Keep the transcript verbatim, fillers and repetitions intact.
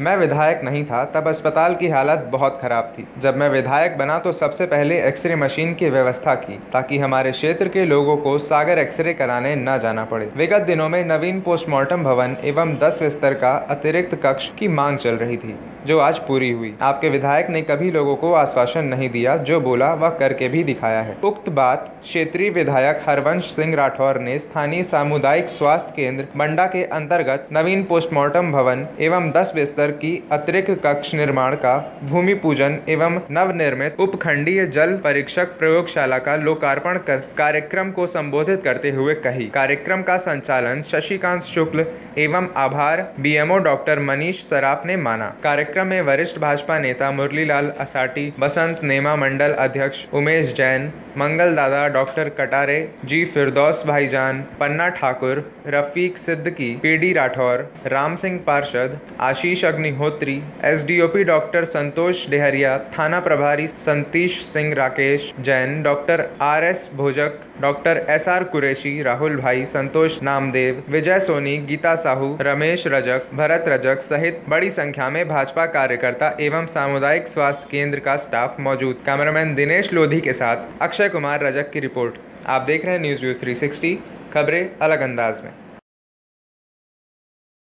मैं विधायक नहीं था तब अस्पताल की हालत बहुत खराब थी। जब मैं विधायक बना तो सबसे पहले एक्सरे मशीन की व्यवस्था की ताकि हमारे क्षेत्र के लोगों को सागर एक्सरे कराने न जाना पड़े। विगत दिनों में नवीन पोस्टमार्टम भवन एवं दस बिस्तर का अतिरिक्त कक्ष की मांग चल रही थी, जो आज पूरी हुई। आपके विधायक ने कभी लोगों को आश्वासन नहीं दिया, जो बोला वह करके भी दिखाया है। उक्त बात क्षेत्रीय विधायक हरवंश सिंह राठौर ने स्थानीय सामुदायिक स्वास्थ्य केंद्र बंडा के अंतर्गत नवीन पोस्टमार्टम भवन एवं दस बिस्तर की अतिरिक्त कक्ष निर्माण का भूमि पूजन एवं नवनिर्मित उपखंडीय जल परीक्षक प्रयोगशाला का लोकार्पण कर कार्यक्रम को संबोधित करते हुए कही। कार्यक्रम का संचालन शशिकांत शुक्ल एवं आभार बीएमओ डॉक्टर मनीष सराफ ने माना। कार्यक्रम में वरिष्ठ भाजपा नेता मुरलीलाल असाटी, बसंत नेमा मंडल अध्यक्ष उमेश जैन, मंगल दादा, डॉक्टर कटारे, जी फिरदौस भाईजान, पन्ना ठाकुर, रफीक सिद्दकी, पीडी राठौर, राम सिंह पार्षद, आशीष अग्निहोत्री, एसडीओपी डॉक्टर संतोष डेहरिया, थाना प्रभारी Santish Singh, Rakesh Jain, doctor R S Bhojak, doctor S R Qureshi, Rahul भाई, संतोष नामदेव, विजय सोनी, गीता साहू, रमेश रजक, भरत रजक सहित बड़ी संख्या में भाजपा कार्यकर्ता एवं सामुदायिक स्वास्थ्य केंद्र का स्टाफ मौजूद। कैमरामैन दिनेश लोधी के साथ अक्षय कुमार रजक की रिपोर्ट। आप देख रहे हैं न्यूज़ व्यूज़ थ्री सिक्सटी, खबरें अलग अंदाज में।